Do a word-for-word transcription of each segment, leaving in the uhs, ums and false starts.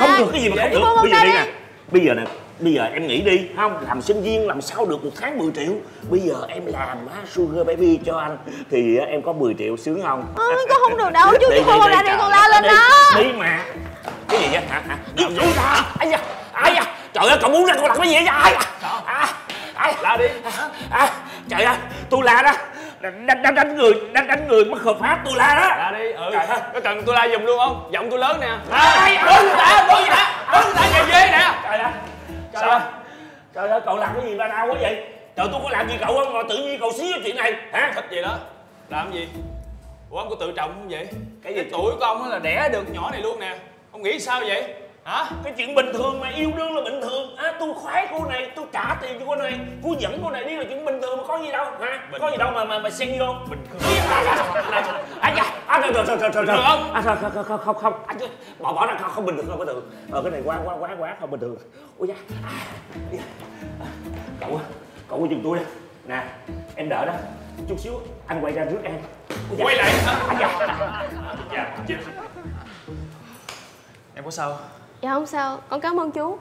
Không được cái gì mà không được. Bây giờ đi nè, bây giờ nè, bây giờ em nghĩ đi, không làm sinh viên làm sao được một tháng mười triệu. Bây giờ em làm á sugar baby cho anh thì em có mười triệu sướng không? Ừ, có không được đâu chú, chú không ra đi con la lên đó. Đi mà. Cái gì vậy hả? Hả? Đi ra. Ai da, ai da. Trời ơi, cậu muốn ra cậu làm cái gì vậy? Ai à, ai la đi. À, trời ơi, tôi la đó. Đánh, đánh, đánh người, đánh, đánh người bất hợp pháp, tôi la đó. La đi, ừ. Có cần tôi la giùm luôn không? Giọng tôi lớn nè. Ai, ơi người ta, ơi người ta, ơi người ta kìa ghê nè. Trời ơi, trời ơi, trời ơi, cậu làm cái gì ra đau quá vậy? Trời, tôi có làm gì cậu không mà tự nhiên cậu xí cái chuyện này, hả? Thích gì đó, làm gì? Ủa ông có tự trọng không vậy? Cái gì tuổi của ông là đẻ được nhỏ này luôn nè. Ông nghĩ sao vậy? Hả? Cái chuyện bình thường mà, yêu đương là bình thường. À, tôi khoái cô này, tôi trả tiền cho cô này, cô dẫn cô này đi là chuyện bình thường mà có gì đâu, hả? Bình... Có gì đâu mà mà mà xen vô. Bình thường. À dạ, à trời trời trời trời trời. Không? À không không không không. Anh bỏ bỏ ra không, không bình thường, không bình thường. Ờ cái này quá quá quá quá không bình thường. Ôi da. Cậu cậu giùm tôi đi. Nè, em đợi đó. Chút xíu anh quay ra rước em. Quay lại hả? À dạ. Dạ. Em có sao? Dạ không sao, con cảm ơn chú.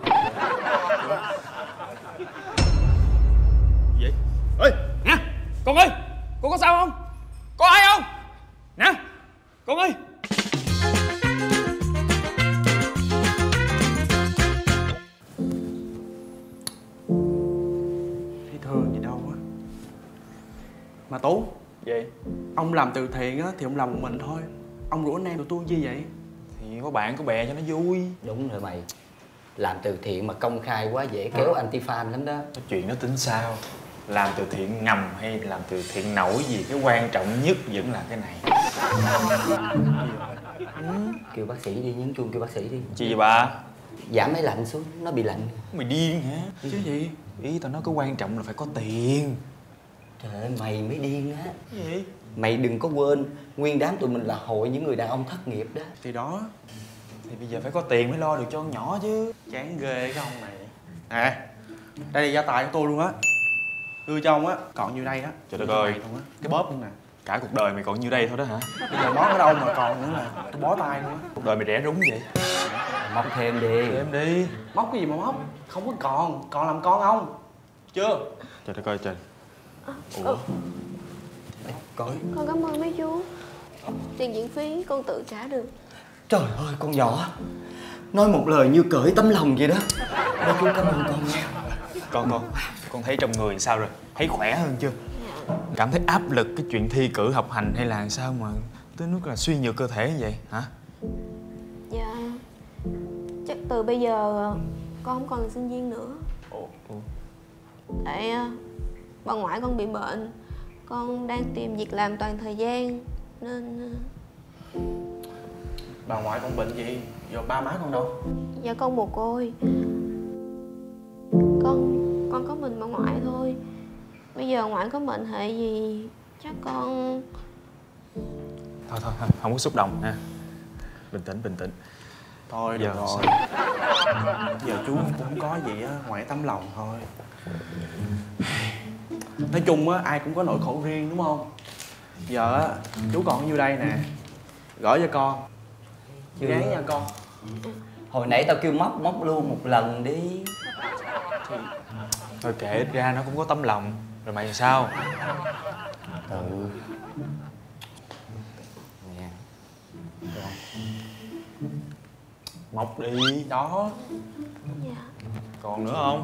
Gì vậy? Ê, nè, con ơi, con có sao không? Có ai không? Nè, con ơi. Thấy thương gì đâu á. Mà Tú. Gì? Ông làm từ thiện á thì ông làm một mình thôi. Ông rủ anh em tụi tôi gì vậy? Thì có bạn có bè cho nó vui. Đúng rồi mày. Làm từ thiện mà công khai quá dễ kéo anti-fan lắm đó. Cái chuyện đó tính sao? Làm từ thiện ngầm hay làm từ thiện nổi gì, cái quan trọng nhất vẫn là cái này. Ừ. Kêu bác sĩ đi, nhấn chuông kêu bác sĩ đi. Chi vậy bà? Giảm máy lạnh xuống, nó bị lạnh. Mày điên hả? Chứ gì? Ý tao nói cái quan trọng là phải có tiền. Trời ơi, mày mới điên á. Gì? Mày đừng có quên, nguyên đám tụi mình là hội những người đàn ông thất nghiệp đó. Thì đó. Thì bây giờ phải có tiền mới lo được cho con nhỏ chứ. Chán ghê cái ông này. Nè, đây là gia tài của tôi luôn á. Đưa cho ông á, còn nhiêu đây á. Trời đất ơi, cái bóp luôn nè. Cả cuộc đời mày còn nhiêu đây thôi đó hả? Bây giờ bóp ở đâu mà còn nữa là tôi bó tay luôn á. Cuộc đời mày rẻ rúng vậy. Móc thêm đi. Thêm đi. Móc cái gì mà móc? Không có còn, còn làm con không? Chưa? Trời đất ơi trời. Ủa? Ê, con Con cảm ơn mấy chú. Tiền viện phí con tự trả được. Trời ơi con nhỏ, nói một lời như cởi tấm lòng vậy đó. Mấy chú cảm ơn con nha. Con con, con thấy trong người sao rồi? Thấy khỏe hơn chưa? Cảm thấy áp lực cái chuyện thi cử học hành hay là sao mà tới mức là suy nhược cơ thể như vậy hả? Dạ, chắc từ bây giờ con không còn là sinh viên nữa. Ồ, ồ. Tại bà ngoại con bị bệnh, con đang tìm việc làm toàn thời gian nên... Bà ngoại con bệnh gì? Giờ ba má con đâu? Dạ con mồ côi. Con con có mình bà ngoại thôi. Bây giờ ngoại có mệnh hệ gì chắc con... Thôi thôi, thôi không có xúc động ha. Bình tĩnh, bình tĩnh. Thôi được Giờ rồi. Giờ chú cũng có gì á, ngoại tấm lòng thôi. Nói chung á, ai cũng có nỗi khổ riêng đúng không? Giờ á, chú còn nhiêu đây nè. Gửi cho con. Gán nha con. Hồi nãy tao kêu móc, móc luôn một lần đi. Thì... Thôi kệ, ít ra nó cũng có tấm lòng. Rồi mày sao? Ừ. Nè. Móc đi. Đó. Dạ. Còn nữa không?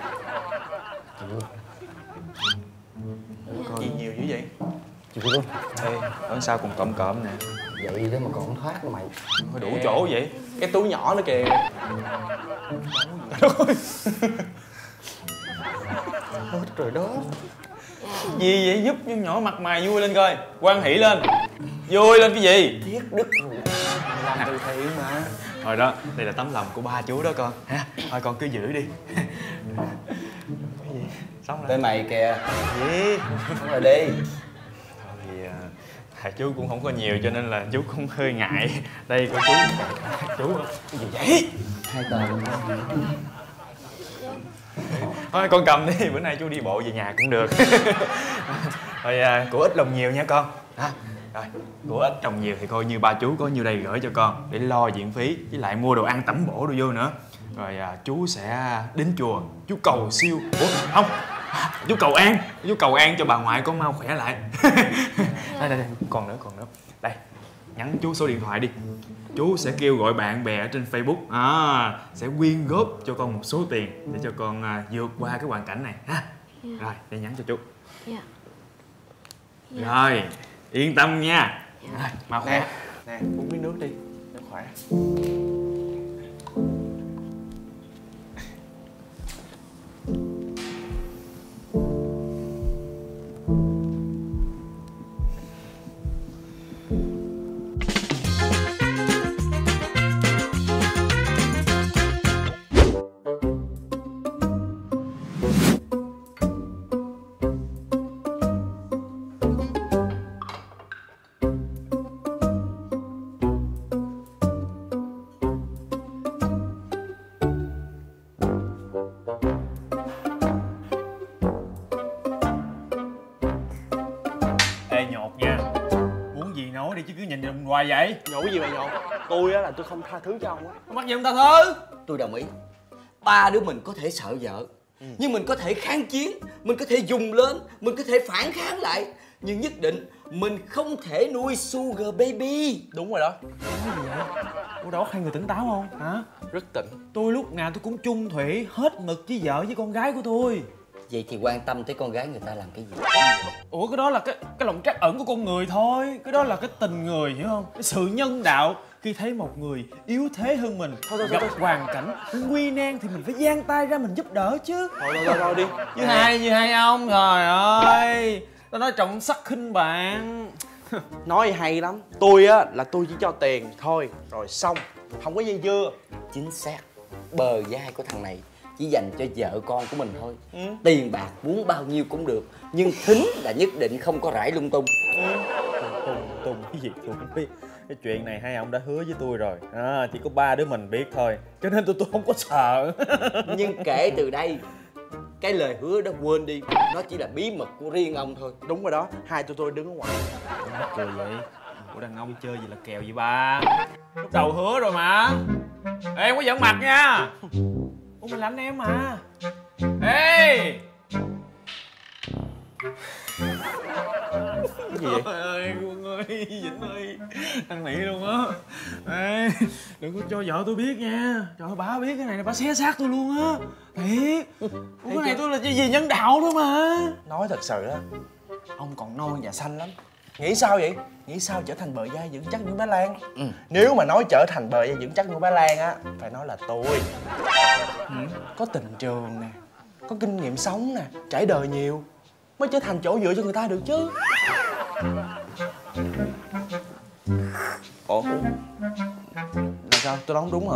Dạ. Gì nhiều dữ vậy? Chưa luôn. Ê, ở sau cùng cộm cộm nè. Vậy đó mà còn không thoát nữa mày. Thôi đủ chỗ vậy. Cái túi nhỏ nữa kìa. Ôi trời đó. Gì vậy? Giúp cho nhỏ mặt mày vui lên coi. Hoan hỉ lên. Vui lên cái gì? Thiết đức rồi. Làm từ thiện mà. Thôi đó, đây là tấm lòng của ba chú đó con ha. Thôi con cứ giữ đi. Cái gì? Xong rồi. Tới mày kìa. Gì? Xong rồi đi. Thôi thì à, chú cũng không có nhiều cho nên là chú cũng hơi ngại. Đây của chú. Chú cái gì vậy? Hai tờ. Thôi con cầm đi, bữa nay chú đi bộ về nhà cũng được. Thôi à, của ít lòng nhiều nha con. À, Rồi, của ít trồng nhiều thì coi như ba chú có nhiêu đây gửi cho con để lo viện phí với lại mua đồ ăn tẩm bổ đồ vô nữa. Rồi à, chú sẽ đến chùa, chú cầu siêu. Ủa không, chú cầu an, chú cầu an cho bà ngoại con mau khỏe lại. Đây, đây, đây, còn nữa, còn nữa. Đây, nhắn chú số điện thoại đi. Chú sẽ kêu gọi bạn bè ở trên Facebook à, sẽ quyên góp cho con một số tiền để cho con à, vượt qua cái hoàn cảnh này ha. Yeah. Rồi, để nhắn cho chú. Dạ. Dạ. Rồi, yên tâm nha. Dạ. Rồi, mau khỏe. Nè, nè, uống miếng nước đi để khỏe. Ê nhột nha, muốn gì nói đi chứ cứ nhìn nhìn hoài vậy. Nhổ gì vậy nhổ? Tôi á là tôi không tha thứ cho ông á. Mắc gì không ta thứ? Tôi đồng ý. Ba đứa mình có thể sợ vợ, ừ. nhưng mình có thể kháng chiến, mình có thể dùng lên, mình có thể phản kháng lại, nhưng nhất định mình không thể nuôi sugar baby. Đúng rồi đó. Ủa đầu óc hai người tỉnh táo không? Hả? Rất tỉnh. Tôi lúc nào tôi cũng chung thủy, hết mực với vợ với con gái của tôi. Vậy thì quan tâm tới con gái người ta làm cái gì? Ủa cái đó là cái cái lòng trắc ẩn của con người thôi. Cái đó là cái tình người, hiểu không? Cái sự nhân đạo. Khi thấy một người yếu thế hơn mình, thôi, thôi, gặp thôi, thôi. hoàn cảnh nguy nan thì mình phải giang tay ra mình giúp đỡ chứ. Thôi thôi thôi đi. Như hai như hai ông, trời ơi. Tao nói trọng sắc khinh bạn. Nói hay lắm. Tôi á là tôi chỉ cho tiền thôi rồi xong, không có dây dưa. Chính xác. Bờ vai của thằng này chỉ dành cho vợ con của mình thôi. Ừ. Tiền bạc muốn bao nhiêu cũng được, nhưng thính là nhất định không có rải lung tung. Ừ. Tung tung cái gì tôi không biết. Cái chuyện này hai ông đã hứa với tôi rồi à, chỉ có ba đứa mình biết thôi, cho nên tôi tôi không có sợ. Nhưng kể từ đây cái lời hứa đó quên đi, nó chỉ là bí mật của riêng ông thôi. Đúng rồi đó, hai tụi tôi đứng ở ngoài. Mắc cười vậy? Ủa đàn ông chơi gì là kèo vậy ba? Lúc đầu hứa rồi mà. Ê em có giận mặt nha. Ủa mình là anh em mà. Ê Cái gì vậy? Trời ơi Quân ơi, Vĩnh ơi, thằng này luôn á. Ê đừng có cho vợ tôi biết nha. Trời ơi bà biết cái này là bà xé xác tôi luôn á. Thiệt. Ủa cái này tôi là cái gì nhân đạo thôi mà. Nói thật sự đó, ông còn non và xanh lắm. Nghĩ sao vậy? Nghĩ sao trở thành bờ vai vững chắc như bé Lan? Ừ. Nếu mà nói trở thành bờ vai vững chắc như bé Lan á, phải nói là tôi. Ừ. Có tình trường nè, có kinh nghiệm sống nè, trải đời nhiều mới trở thành chỗ dựa cho người ta được chứ. Ủa? Là sao? Tôi đoán đúng hả?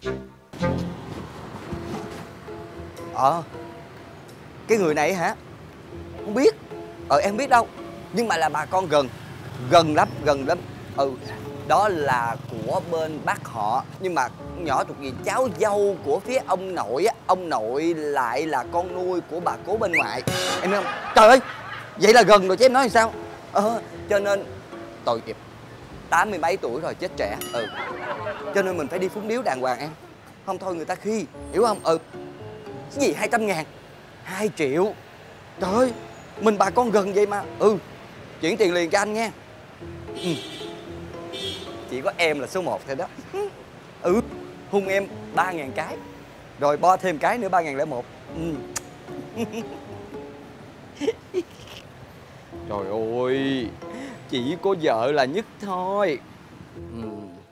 Ờ Cái người này hả? Không biết. Ờ em biết đâu. Nhưng mà là bà con gần. Gần lắm, gần lắm. Ừ. Đó là của bên bác họ. Nhưng mà nhỏ thuộc gì cháu dâu của phía ông nội á. Ông nội lại là con nuôi của bà cố bên ngoại. Em biết không? Trời ơi, vậy là gần rồi chứ em nói làm sao? Ờ cho nên tội nghiệp, tám mươi mấy tuổi rồi chết trẻ. Ừ. Cho nên mình phải đi phúng điếu đàng hoàng em. Không thôi người ta khi, hiểu không? Ừ. Cái gì hai trăm ngàn? Hai triệu. Trời ơi, mình bà con gần vậy mà. Ừ. Chuyển tiền liền cho anh nha. Ừ. Chỉ có em là số một thôi đó. Ừ. Hung em ba ngàn cái. Rồi bo thêm cái nữa ba ngàn lẻ một. Ừ. Trời ơi, chỉ có vợ là nhất thôi. Ừ.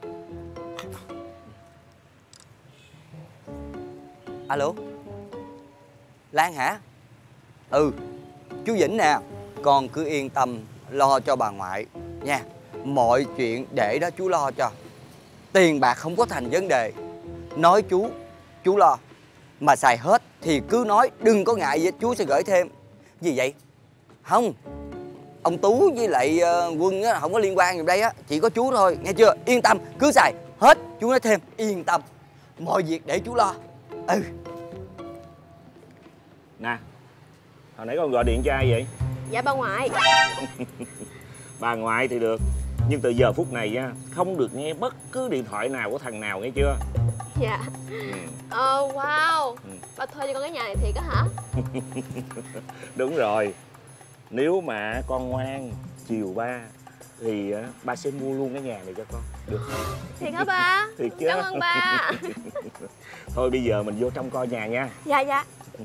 Alo, Lan hả? Ừ, chú Vĩnh nè. Con cứ yên tâm lo cho bà ngoại nha. Mọi chuyện để đó chú lo cho. Tiền bạc không có thành vấn đề. Nói chú, chú lo. Mà xài hết thì cứ nói, đừng có ngại gì, chú sẽ gửi thêm. Gì vậy? Không, ông Tú với lại uh, Quân á, không có liên quan gì đây á. Chỉ có chú thôi, nghe chưa? Yên tâm, cứ xài hết, chú nói thêm. Yên tâm, mọi việc để chú lo. Ừ. Nè, hồi nãy con gọi điện cho ai vậy? Dạ bà ngoại. Bà ngoại thì được, Nhưng từ giờ phút này nha, không được nghe bất cứ điện thoại nào của thằng nào, nghe chưa? Dạ. Ừ. Ờ, wow. Ừ. Ba thuê cho con cái nhà này thiệt á hả? Đúng rồi. Nếu mà con ngoan, chiều ba thì ba sẽ mua luôn cái nhà này cho con. Được không? Thiệt hả ba? Thiệt chứ? Cảm ơn ba. Thôi bây giờ mình vô trong coi nhà nha. Dạ dạ.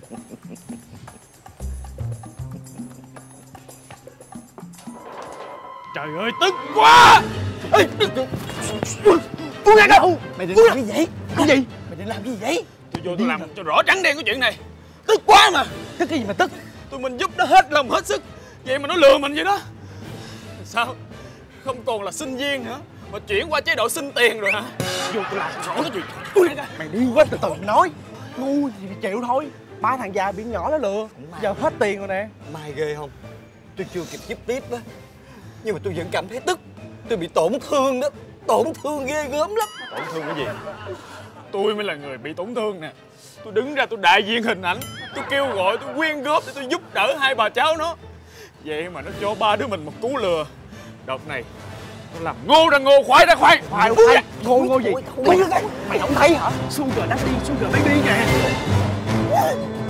Trời ơi, tức quá. Ê, buông ra đâu. Mày định làm cái gì? Cái gì? Mày định làm cái gì vậy? Tôi vô tôi làm cho rõ trắng đen cái chuyện này. Tức quá mà. Tức cái gì mà tức? Tụi mình giúp nó hết lòng hết sức, vậy mà nó lừa mình vậy đó. Sao? Không còn là sinh viên hả? Mà chuyển qua chế độ xin tiền rồi hả? Vô tôi làm rõ cái chuyện. Mày đi quá, từ từ nói. Ngu thì chịu thôi. Ba thằng già bị nhỏ nó lừa. Giờ hết tiền rồi nè. Mai ghê không? Tôi chưa kịp giúp tiếp á, nhưng mà tôi vẫn cảm thấy tức. Tôi bị tổn thương đó. Tổn thương ghê gớm lắm. Tổn thương cái gì? Tôi mới là người bị tổn thương nè. Tôi đứng ra tôi đại diện hình ảnh, tôi kêu gọi, tôi quyên góp để tôi giúp đỡ hai bà cháu nó. Vậy mà nó cho ba đứa mình một cú lừa. Đợt này tôi làm ngô ra ngô, khoái ra khoái. Khoai khoai. Ngô ngô gì? Mày, mày không thấy hả? Sugar daddy, sugar baby nè.